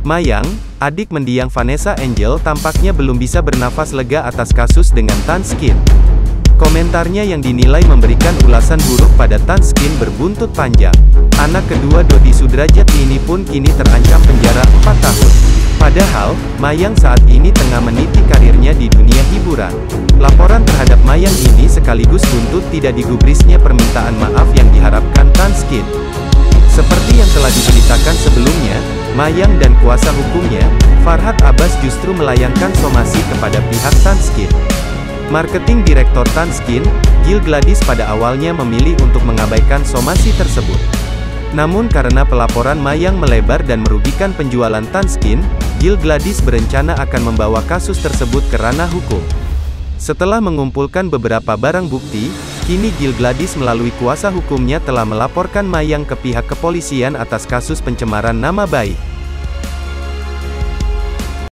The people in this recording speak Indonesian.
Mayang, adik mendiang Vanessa Angel tampaknya belum bisa bernafas lega atas kasus dengan Tanskin. Komentarnya yang dinilai memberikan ulasan buruk pada Tanskin berbuntut panjang. Anak kedua Dodi Sudrajat ini pun kini terancam penjara 4 tahun. Padahal, Mayang saat ini tengah meniti karirnya di dunia hiburan. Laporan terhadap Mayang ini sekaligus buntut tidak digubrisnya permintaan maaf yang diharapkan Tanskin. Seperti yang telah diberitakan sebelumnya, Mayang dan kuasa hukumnya, Farhad Abbas justru melayangkan somasi kepada pihak Tanskin. Marketing Direktur Tanskin, Gil Gladys pada awalnya memilih untuk mengabaikan somasi tersebut. Namun karena pelaporan Mayang melebar dan merugikan penjualan Tanskin, Gil Gladys berencana akan membawa kasus tersebut ke ranah hukum. Setelah mengumpulkan beberapa barang bukti, kini Gil Gladys melalui kuasa hukumnya telah melaporkan Mayang ke pihak kepolisian atas kasus pencemaran nama baik.